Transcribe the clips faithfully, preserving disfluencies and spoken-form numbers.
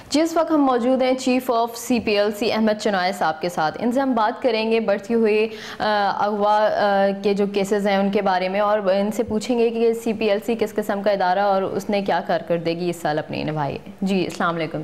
जी, इस वक्त हम मौजूद हैं chief of C P L C Ahmed Chinoy साहब के साथ। इनसे हम बात करेंगे बढ़ती हुई अगवा के जो केसेस हैं उनके बारे में, और इनसे पूछेंगे कि सी पी एल सी किस किस्म का इदारा और उसने क्या कारकर्दगी इस साल अपनी निभाई है। जी, अस्सलाम वालेकुम।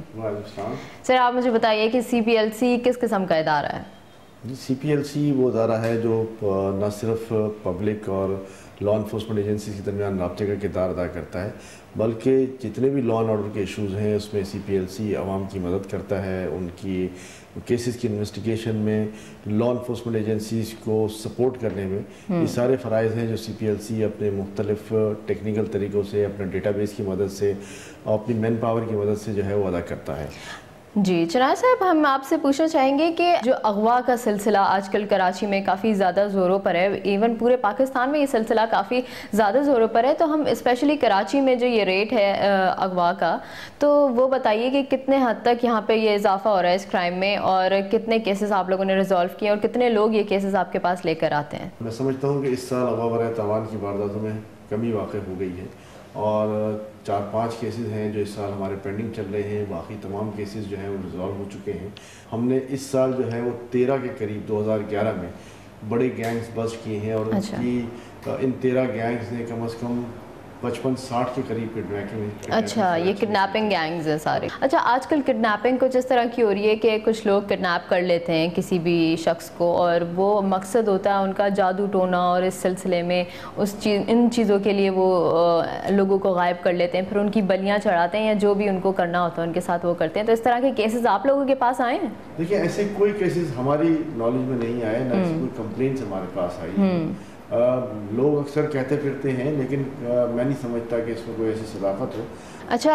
सर, आप मुझे बताइए कि सी पी एल सी किस किस्म का इदारा है? जी, सी पी एल सी वो इदारा है जो न सिर्फ पब्लिक और लॉ इन्फोर्समेंट एजेंसी के दरमियान राब्ते का किरदार अदा करता है, बल्कि जितने भी लॉ एंड ऑर्डर के इश्यूज़ हैं उसमें सी पी एल सी आवाम की मदद करता है। उनकी केसेस की इन्वेस्टिगेशन में लॉ इन्फोर्समेंट एजेंसीज को सपोर्ट करने में ये सारे फ़राइज़ हैं जो सी पी एल सी अपने मुख्तलिफ टेक्निकल तरीक़ों से, अपने डेटाबेस की मदद से और अपनी मैन पावर की मदद से जो है वो अदा करता है। जी चनाय साहब, हम आपसे पूछना चाहेंगे कि जो अगवा का सिलसिला आजकल कराची में काफ़ी ज़्यादा ज़ोरों पर है, इवन पूरे पाकिस्तान में ये सिलसिला काफ़ी ज़्यादा ज़ोरों पर है, तो हम स्पेशली कराची में जो ये रेट है अगवा का, तो वो बताइए कि कितने हद तक यहाँ पे ये इजाफा हो रहा है इस क्राइम में, और कितने केसेस आप लोगों ने रिजॉल्व किए और कितने लोग ये केसेस आपके पास लेकर आते हैं? मैं समझता हूँ कि इस साल अगवा बराए तावान की वारदातों में कमी वाक़ई हो गई है, और चार पांच केसेस हैं जो इस साल हमारे पेंडिंग चल रहे हैं। बाकी तमाम केसेस जो हैं वो रिजॉल्व हो चुके हैं। हमने इस साल जो है वो तेरह के करीब दो हज़ार ग्यारह में बड़े गैंग्स बस्ट किए हैं, और अच्छा। उनकी इन तेरह गैंग्स ने कम अज़ कम पचपन साठ के करीब किडनैपिंग। अच्छा, ये किडनैपिंग गैंग्स हैं सारे। अच्छा, आजकल किडनैपिंग कुछ इस तरह की हो रही है कि कुछ लोग किडनैप कर लेते हैं किसी भी शख्स को, और वो मकसद होता है उनका जादू टोना, और इस सिलसिले में उस चीज़ इन चीज़ों के लिए वो आ, लोगों को गायब कर लेते हैं, फिर उनकी बलियाँ चढ़ाते हैं या जो भी उनको करना होता है उनके साथ वो करते हैं। तो इस तरह के केसेस आप लोगों के पास आए हैं? देखिए, ऐसे कोई केसेस हमारी नॉलेज में नहीं आए, ना कोई कंप्लेंट्स हमारे पास आई। आ, लोग अक्सर कहते फिरते हैं, लेकिन आ, मैं नहीं समझता कि इसमें कोई ऐसी सदाकत हो। अच्छा,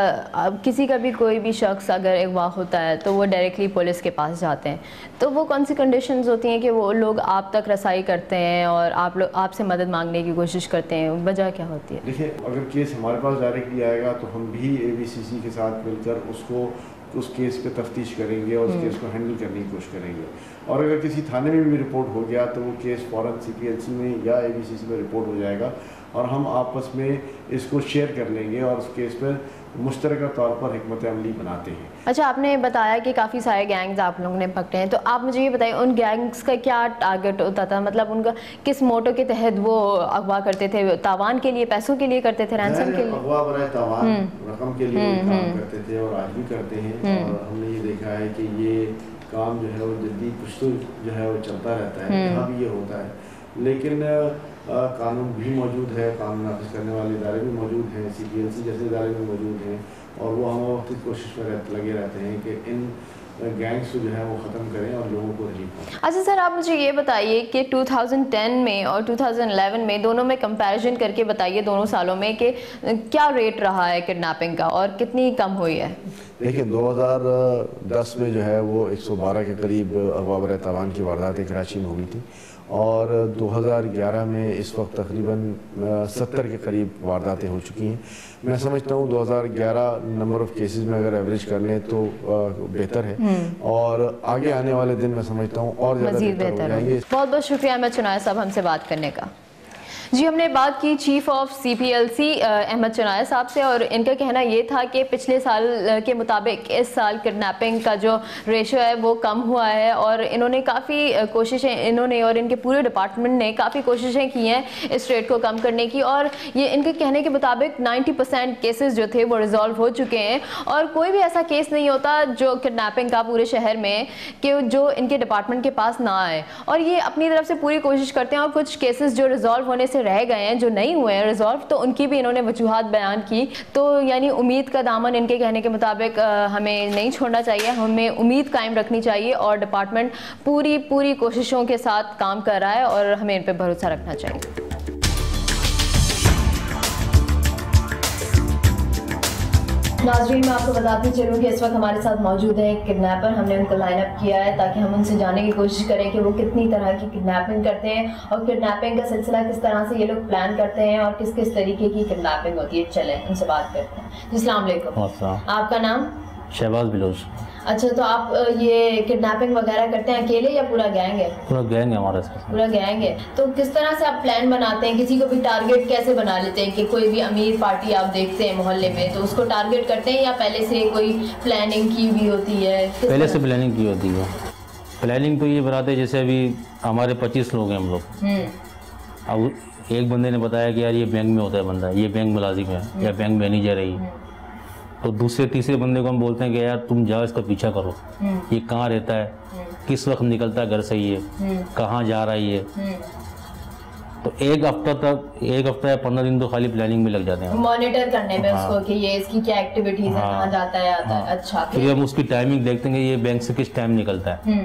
आ, किसी का भी कोई भी शख्स अगर अगवा होता है तो वो डायरेक्टली पुलिस के पास जाते हैं, तो वो कौन सी कंडीशंस होती हैं कि वो लोग आप तक रसाई करते हैं और आप लोग आपसे मदद मांगने की कोशिश करते हैं? वजह क्या होती है? देखिए, अगर केस हमारे पास डायरेक्टली आएगा तो हम भी ए बी सी सी के साथ मिलकर उसको उस केस पे तफ्तीश करेंगे और उस केस को हैंडल करने की कोशिश करेंगे। और अगर किसी थाने में भी रिपोर्ट हो गया तो वो केस फ़ौरन सी पी एल सी में या ए बी सी सी में रिपोर्ट हो जाएगा, और हम आपस में इसको शेयर कर लेंगे और उस केस पर मुश्तरका तौर पर हिकमत अमली बनाते हैं। अच्छा, आपने बताया कि काफ़ी सारे गैंग्स आप लोगों ने पकड़े हैं, तो आप मुझे ये बताइए उन गैंग्स का क्या टारगेट होता था? मतलब उनका किस मोटो के तहत वो अगवा करते थे? तावान के लिए, पैसों के लिए करते थे, रैंसम के लिए? अगवा बराए तावान रकम के लिए काम करते थे और आज भी करते हैं, और हमने ये देखा है कि ये काम जो है वो जल्दी कुछ तो जो है वो चलता रहता है, यहाँ भी ये होता है। लेकिन आ, कानून भी मौजूद है, कानून नाफिज करने वाले इदारे भी मौजूद हैं, सी पी एल सी जैसे इदारे भी मौजूद हैं, और वो हम वक्त कोशिश में रहते लगे रहते हैं कि इन गैंग्स को जो है वो ख़त्म करें और लोगों को रिलीफ हो। अच्छा सर, आप मुझे ये बताइए कि दो हज़ार दस में और दो हज़ार ग्यारह में दोनों में कंपैरिजन करके बताइए दोनों सालों में कि क्या रेट रहा है किडनैपिंग का और कितनी कम हुई है? देखिए, दो हज़ार दस में जो है वो एक सौ बारह के करीब अगवा बराए तावान की वारदातें कराची में हुई थी, और दो हज़ार ग्यारह में इस वक्त तकरीबन सत्तर के करीब वारदातें हो चुकी हैं। मैं समझता हूँ दो हज़ार ग्यारह नंबर ऑफ़ केसेस में अगर एवरेज कर लें तो बेहतर है, और आगे आने वाले दिन मैं समझता हूँ और ज़्यादा बेहतर हो जाएंगे। बहुत बहुत शुक्रिया अहमद चनाय साहब हमसे बात करने का। जी, हमने बात की chief of C P L C Ahmed Chinoy साहब से, और इनका कहना ये था कि पिछले साल के मुताबिक इस साल किडनैपिंग का जो रेशो है वो कम हुआ है, और इन्होंने काफ़ी कोशिशें इन्होंने और इनके पूरे डिपार्टमेंट ने काफ़ी कोशिशें की हैं इस रेट को कम करने की, और ये इनके कहने के मुताबिक नब्बे परसेंट केसेस जो थे वो रिजॉल्व हो चुके हैं, और कोई भी ऐसा केस नहीं होता जो किडनैपिंग का पूरे शहर में कि जो इनके डिपार्टमेंट के पास ना आए, और ये अपनी तरफ से पूरी कोशिश करते हैं। और कुछ केसेस जो रिजॉल्व होने से रह गए हैं, जो नहीं हुए हैं रिजॉल्व, तो उनकी भी इन्होंने वजूहात बयान की। तो यानी उम्मीद का दामन इनके कहने के मुताबिक हमें नहीं छोड़ना चाहिए, हमें उम्मीद कायम रखनी चाहिए, और डिपार्टमेंट पूरी पूरी कोशिशों के साथ काम कर रहा है और हमें इन पर भरोसा रखना चाहिए। नाज़रीन, मैं आपको बताती चलूँ कि इस वक्त हमारे साथ मौजूद है एक किडनैपर। हमने उनको लाइन अप किया है ताकि हम उनसे जानने की कोशिश करें कि वो कितनी तरह की किडनैपिंग करते हैं और किडनैपिंग का सिलसिला किस तरह से ये लोग प्लान करते हैं और किस किस तरीके की किडनैपिंग होती है। चलें उनसे बात करते हैं। जी, अस्सलाम वालेकुम। आपका नाम? शहबाज बिलोच। अच्छा, तो आप अ, ये किडनैपिंग वगैरह करते हैं अकेले या पूरा गैंग है? पूरा गैंग है हमारे साथ। पूरा गैंग है। तो किस तरह से आप प्लान बनाते हैं? किसी को भी टारगेट कैसे बना लेते हैं कि कोई भी अमीर पार्टी आप देखते हैं मोहल्ले में तो उसको टारगेट करते हैं या पहले से कोई प्लानिंग की हुई होती है? पहले से प्लानिंग की होती है। प्लानिंग तो ये बनाते हैं जैसे अभी हमारे पच्चीस लोग हैं हम लोग। अब एक बंदे ने बताया कि यार ये बैंक में होता है बंदा, ये बैंक मुलाजिम है या बैंक मैनेजर है ये, तो दूसरे तीसरे बंदे को हम बोलते हैं कि यार तुम जाओ इसका पीछा करो, ये कहाँ रहता है, किस वक्त निकलता है घर से, ये कहाँ जा रहा है ये। तो एक हफ्ता तक एक हफ्ता या पंद्रह दिन तो खाली प्लानिंग में लग जाते हैं, मॉनिटर करने में। हाँ। उसको कि ये इसकी क्या एक्टिविटीज है, हाँ। कहाँ जाता है आता है। हाँ। अच्छा, फिर हम उसकी टाइमिंग देखते हैं कि ये बैंक से किस टाइम निकलता है,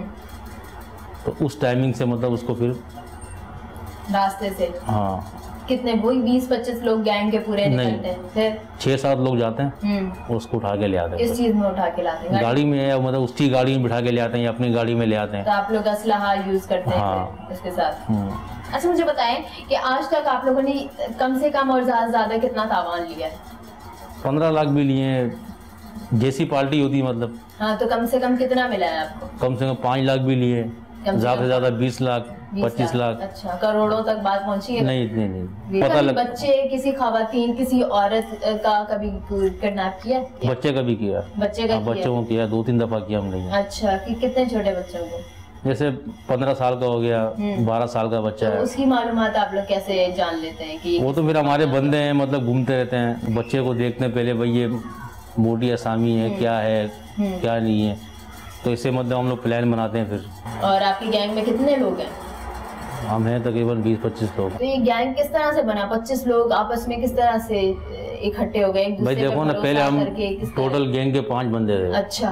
तो उस टाइमिंग से मतलब उसको फिर रास्ते से। हाँ, कितने वही बीस पच्चीस लोग गैंग के पूरे निकलते हैं? फिर छह सात लोग जाते हैं, उसको उठा के ले आते हैं। इस चीज में उठा के लाते हैं गाड़ी में, या मतलब उसकी गाड़ी में बिठा के ले आते हैं या अपनी गाड़ी में ले आते हैं। तो आप लोग असलहा यूज करते हैं? हाँ। उसके साथ। अच्छा, मुझे बताएं कि आज तक आप लोगों ने कम से कम और ज्यादा ज्यादा कितना तावान लिया है? पंद्रह लाख भी लिए, जैसी पार्टी होती है मतलब। हाँ, तो कम से कम कितना मिला है आपको? कम से कम पाँच लाख भी लिए, ज्यादा से ज्यादा बीस लाख पच्चीस लाख। अच्छा, करोड़ों तक बात पहुंची है? नहीं इतने नहीं, पता लग। बच्चे, किसी खवातीन, किसी औरत का कभी किडनैप किया? बच्चे का भी किया। बच्चे का? बच्चों को किया, दो तीन दफा किया हमने। अच्छा, कि कितने छोटे बच्चों को? जैसे पंद्रह साल का हो गया, बारह साल का बच्चा तो है। उसकी मालूमात आप लोग कैसे जान लेते हैं कि? वो तो फिर हमारे बंदे हैं, मतलब घूमते रहते हैं, बच्चे को देखते हैं पहले भाई ये मोटी असामी है, क्या है क्या नहीं है, तो इससे मतलब हम लोग प्लान बनाते हैं फिर। और आपकी गैंग में कितने लोग हैं? हम हैं तकरीबन बीस पच्चीस लोग। तो ये गैंग किस तरह से बना? पच्चीस लोग आपस में किस तरह से इकट्ठे हो गए? भाई देखो ना, पहले हम टोटल गैंग के पांच बंदे थे। अच्छा।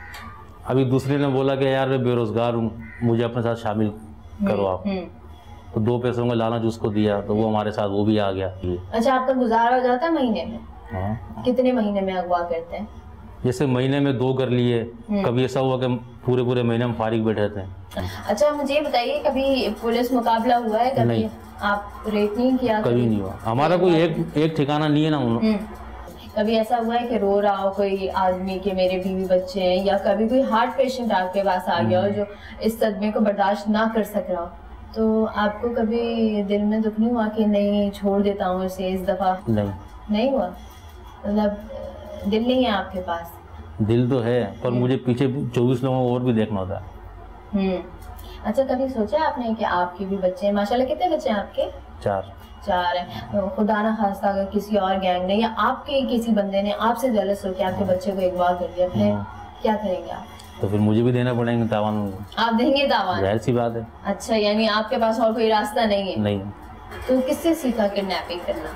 अभी दूसरे ने बोला कि यार मैं बेरोजगार हूँ, मुझे अपने साथ शामिल करो आप, तो दो पैसों का लालच उसको दिया, तो वो हमारे साथ वो भी आ गया। अच्छा, आपका गुजारा हो जाता है महीने में? हाँ। कितने महीने में अगवा करते हैं? जैसे महीने में दो कर लिए, कभी ऐसा हुआ कि पूरे पूरे महीने में फारिग बैठे थे। अच्छा, मुझे ये बताइए, कभी पुलिस मुकाबला हुआ है? कभी नहीं। आप रेट नहीं किया? कभी नहीं हुआ, हमारा कोई एक एक ठिकाना नहीं है ना उन्होंने। कभी ऐसा हुआ है कि रो रहा हो कोई आदमी के मेरे बीवी बच्चे हैं, या कभी कोई हार्ट पेशेंट आपके पास आ गया हो जो इस सदमे को बर्दाश्त ना कर सक रहा हो, तो आपको कभी दिल में दुख नहीं हुआ कि नहीं छोड़ देता हूँ इसे इस दफा? नहीं नहीं हुआ? मतलब दिल नहीं है आपके पास? दिल तो है, पर मुझे पीछे चौबीस लोगों को और भी देखना होता है। हम्म। अच्छा, कभी सोचा आपने कि आपके भी बच्चे हैं? माशाल्लाह, कितने बच्चे हैं आपके? चार। चार है। तो खुदा ना खास्ता अगर किसी और गैंग ने या आपके किसी बंदे ने आपसे जलस हो के आपके बच्चे को अगवा कर दिया, फिर क्या करेंगे आप? तो फिर मुझे भी देना पड़ेगा तावान। आप देंगे तावान? जाहिर सी बात है। अच्छा, यानी आपके पास और कोई रास्ता नहीं है? नहीं। तो किससे सीखा किडनैपिंग करना?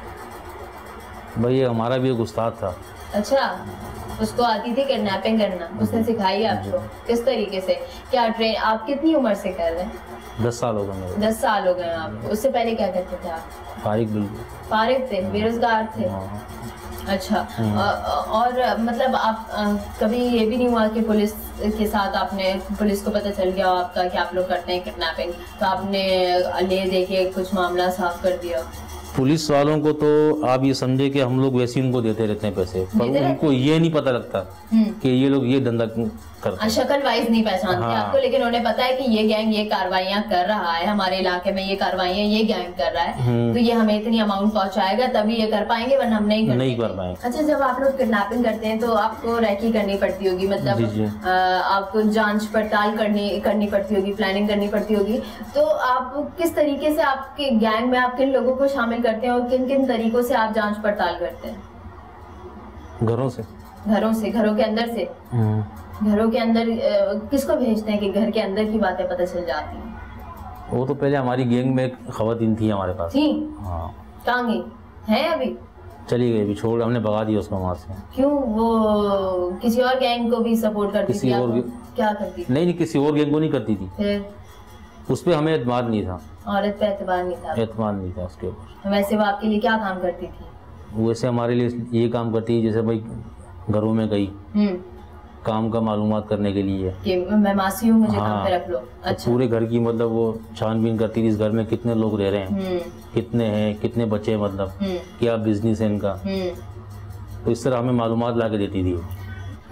भाई ये हमारा भी एक उस्ताद था। अच्छा, उसको आती थी किडनैपिंग करना? उसने सिखाई आपको? किस तरीके से? क्या ट्रेन? आप कितनी उम्र से कर रहे हैं? दस साल हो गए। दस साल हो गए आपको? उससे पहले क्या करते थे आप? फारिग। बिल्कुल फारिग थे, बेरोजगार थे। अच्छा। और मतलब आप कभी ये भी नहीं हुआ कि पुलिस के साथ आपने, पुलिस को पता चल गया आपका कि आप लोग करते हैं किडनैपिंग, तो आपने ले दे के कुछ मामला साफ कर दिया? पुलिस वालों को तो आप ये समझे कि हम लोग वैसे उनको देते रहते हैं पैसे, पर उनको ये नहीं पता लगता कि ये लोग ये धंधा करते हैं। शक्ल वाइज नहीं पहचानते हाँ। आपको, लेकिन उन्हें पता है कि ये गैंग ये कार्रवाइयां कर रहा है, हमारे इलाके में ये कार्रवाइयां ये गैंग कर रहा है, तो ये हमें इतनी अमाउंट पहुंचाएगा तभी ये कर पाएंगे, वरना हम नहीं कर नहीं कर पाएंगे। अच्छा, जब आप लोग किडनैपिंग करते हैं तो आपको रैकी करनी पड़ती होगी, मतलब जी जी। आ, आपको जांच पड़ताल करनी करनी पड़ती होगी, प्लानिंग करनी पड़ती होगी, तो आप किस तरीके से आपके गैंग में आप किन लोगों को शामिल करते हैं और किन किन तरीकों से आप जांच पड़ताल करते हैं? घरों से। घरों से? घरों के अंदर से? घरों के अंदर किसको भेजते हैं कि घर के अंदर की बातें पता चल जाती हैं? वो तो पहले हमारी गैंग में एक खवातीन थी हमारे पास। थी? हाँ। कहाँ गई? है अभी? चली गई, अभी छोड़, हमने भगा दिया उसको वहाँ से। क्यों? वो किसी और गैंग को भी सपोर्ट करती किसी थी? और क्या करती थी? नहीं नहीं, किसी और गैंग को नहीं करती थी। फिर उस पर हमें एतमाद नहीं था। औरत पे एतबार नहीं था? एतमाद नहीं था उसके ऊपर। वैसे वो आपके लिए क्या काम करती थी? वैसे हमारे लिए ये काम करती है जैसे भाई घरों में गई काम का मालूमात करने के लिए कि मैं मासी हूँ, मुझे हाँ, काम पे रख लो। अच्छा। तो पूरे घर की मतलब वो छानबीन करती थी, इस घर में कितने लोग रह रहे हैं, कितने हैं, कितने बच्चे हैं, मतलब क्या बिजनेस है इनका, तो इस तरह हमें मालूमात ला के देती थी।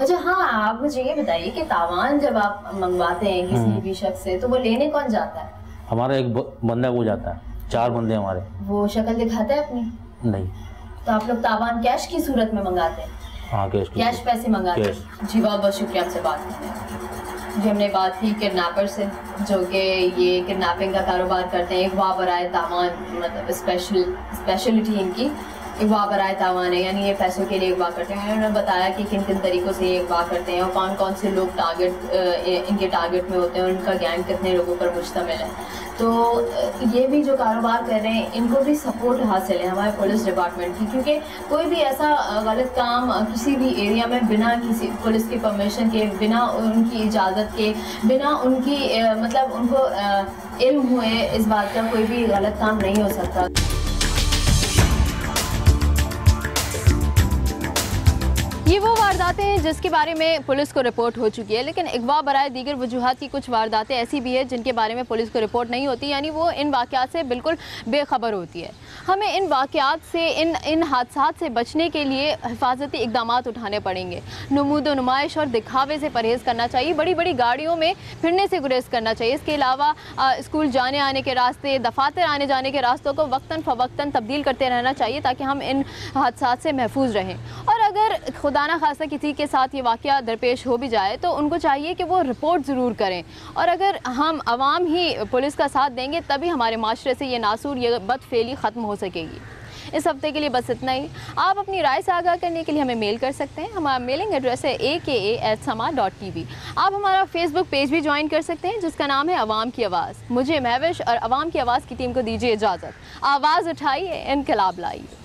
अच्छा हाँ, आप मुझे ये बताइए कि तावान जब आप मंगवाते हैं किसी भी शख्स से तो वो लेने कौन जाता है? हमारा एक बंदा वो जाता है, चार बंदे हमारे। वो शक्ल दिखाता है अपनी? नहीं। तो आप लोग तावान कैश की सूरत में मंगाते हैं? हाँ, कैश कैश पैसे मंगाते हैं। जी बहुत बहुत शुक्रिया आपसे बात करने का। जी हमने बात की किडनैपर से जो कि ये किडनैपिंग का कारोबार करते हैं। अगवा बराए तावान मतलब स्पेशल स्पेशलिटी इनकी अगवा बराए तावान है, यानी ये पैसों के लिए अगवा करते हैं। उन्होंने बताया कि किन किन तरीक़ों से ये अगवा करते हैं और कौन कौन से लोग टारगेट इनके टारगेट में होते हैं और उनका गैंग कितने लोगों पर मुश्तमिल है। तो ये भी जो कारोबार कर रहे हैं इनको भी सपोर्ट हासिल है हमारे पुलिस डिपार्टमेंट की, क्योंकि कोई भी ऐसा गलत काम किसी भी एरिया में बिना किसी पुलिस की परमिशन के, बिना उनकी इजाज़त के, बिना उनकी मतलब उनको इल्म हुए इस बात का कोई भी गलत काम नहीं हो सकता। ये वो वारदातें हैं जिसके बारे में पुलिस को रिपोर्ट हो चुकी है, लेकिन अगवा बराए दीगर वजूहात की कुछ वारदातें ऐसी भी है जिनके बारे में पुलिस को रिपोर्ट नहीं होती, यानी वो इन वाक़यात से बिल्कुल बेखबर होती है। हमें इन वाक़यात से, इन इन हादसात से बचने के लिए हिफाजती इक़दाम उठाने पड़ेंगे। नमूद व नुमाइश और दिखावे से परहेज़ करना चाहिए। बड़ी बड़ी गाड़ियों में फिरने से गुरेज करना चाहिए। इसके अलावा स्कूल जाने आने के रास्ते, दफातर आने जाने के रास्तों को वक्तन फ़वक्तन तब्दील करते रहना चाहिए ताकि हम इन हादसात से महफूज रहें। और अगर खुदा ना खासा किसी के साथ ये वाक़या दरपेश हो भी जाए तो उनको चाहिए कि वो रिपोर्ट ज़रूर करें। और अगर हम आवाम ही पुलिस का साथ देंगे तभी हमारे माशरे से ये नासूर, ये बदफेली ख़त्म हो सकेगी। इस हफ्ते के लिए बस इतना ही। आप अपनी राय से आगाह करने के लिए हमें मेल कर सकते हैं। हमारा मेलिंग एड्रेस है A K A at Samaa dot T V. आप हमारा फेसबुक पेज भी ज्वाइन कर सकते हैं जिसका नाम है अवाम की आवाज़। मुझे महविश और अवाम की आवाज़ की टीम को दीजिए इजाज़त। आवाज़ उठाइए, इनकलाब लाइए।